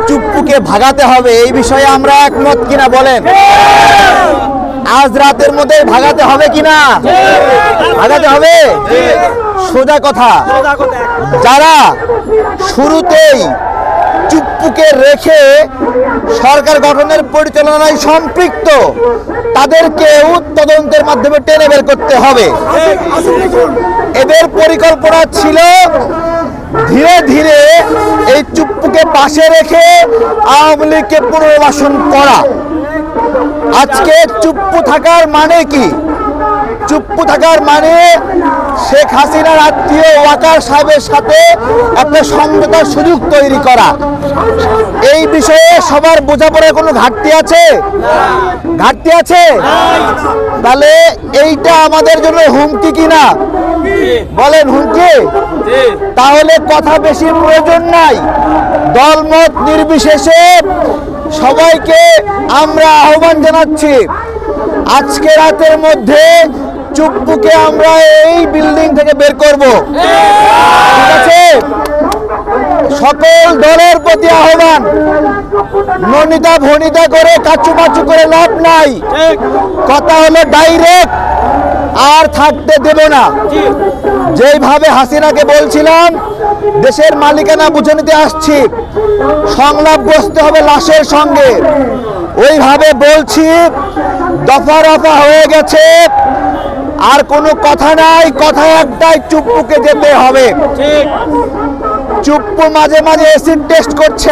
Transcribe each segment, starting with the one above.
চুপ্পুকে ভাগাতে হবে, এই বিষয়ে আমরা একমত কিনা বলেন? আজ রাতের মধ্যে ভাগাতে হবে কিনা? ভাগাতে হবে। সোজা কথা, যারা শুরুতেই চুপ্পুকে রেখে সরকার গঠনের পরিচালনায় সম্পৃক্ত তাদেরকেও তদন্তের মাধ্যমে টেনে বের করতে হবে। এদের পরিকল্পনা ছিল ধীরে ধীরে এই চুপ্পুকে পাশে রেখে আওয়ামী লীগকে পুনর্বাসন করা। আজকে চুপ্পু থাকার মানে কি? চুপ্পু থাকার মানে শেখ হাসিনার আত্মীয় ওয়াকার সাহেবের সাথে একটা সমঝোতার সুযোগ তৈরি করা। এই বিষয়ে সবার বোঝাপড়ার কোনো ঘাটতি আছে? ঘাটতি আছে? তাহলে এইটা আমাদের জন্য হুমকি কিনা বলেন? হুমকি। তাহলে কথা বেশি প্রয়োজন নাই, দলমত নির্বিশেষে সবাইকে আমরা আহ্বান জানাচ্ছি, আজকে রাতের মধ্যে চুপ্পুকে আমরা এই বিল্ডিং থেকে বের করব। ঠিক আছে? সকল দলের প্রতি আহ্বান, ননিতা ভনিতা করে কাচুমাচু করে লাভ নাই। কথা হলো ডাইরেক্ট, আর থাকতে দেব না। যেইভাবে হাসিনাকে বলছিলাম দেশের মালিকানা বুঝে নিতে আসছি, সংলাপ বসতে হবে লাশের সঙ্গে, ওইভাবে বলছি। দফা রফা হয়ে গেছে, আর কোনো কথা নাই, কথা একটাই, চুপ্পুকে যেতে হবে। চুপ্পু মাঝে মাঝে অ্যাসিড টেস্ট করছে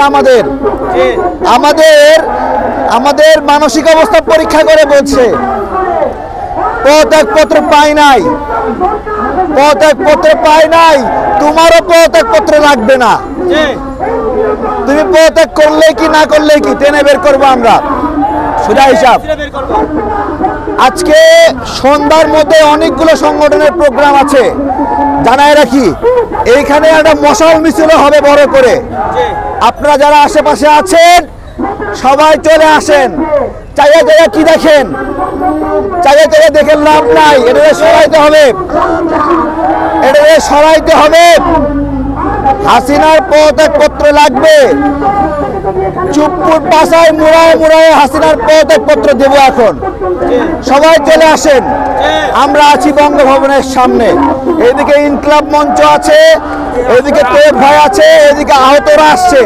আমাদের মানসিক অবস্থা পরীক্ষা করে বলছে পদত্যাগপত্র পাই নাই, পদত্যাগপত্র পাই নাই। তোমারও পদত্যাগপত্র লাগবে না, তুমি পদত্যাগ করলে কি না করলে কি টেনে বের করবো আমরা, সোজা হিসাব। আজকে সন্ধ্যার মধ্যে অনেকগুলো সংগঠনের প্রোগ্রাম আছে, জানাই রাখি। এইখানে একটা মশাল মিছিল হবে বড় করে। আপনারা যারা আশেপাশে আছেন সবাই চলে আসেন। চাইয়া চাইয়া কি দেখেন? চাইয়া চাইয়া দেখেন লাভ নাই, এটাকে সরাইতে হবে, এটাকে সরাইতে হবে। হাসিনার পদত্যাগপত্র লাগবে। চুপ্পুর পাশায় মুড়ায় মুড়ায় হাসিনার পদত্যাগপত্র দেব এখন। সবাই চলে আসেন, আমরা আছি বঙ্গভবনের সামনে। এদিকে ইনকলাব মঞ্চ আছে, এদিকে তৈব ভাই আছে, এদিকে আহতরা আসছে।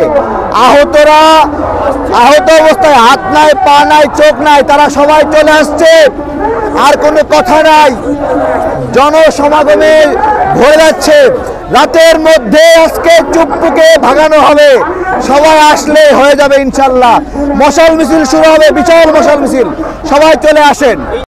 আহত অবস্থায় হাত নাই, পা নাই, চোখ নাই, তারা সবাই চলে আসছে। আর কোনো কথা নাই, জনসমাগমে ভরে যাচ্ছে। রাতের মধ্যে আজকে চুপ্পুকে ভাগানো হবে, সবাই আসলে হয়ে যাবে ইনশাল্লাহ। মশাল মিছিল শুরু হবে, বিশাল মশাল মিছিল, সবাই চলে আসেন।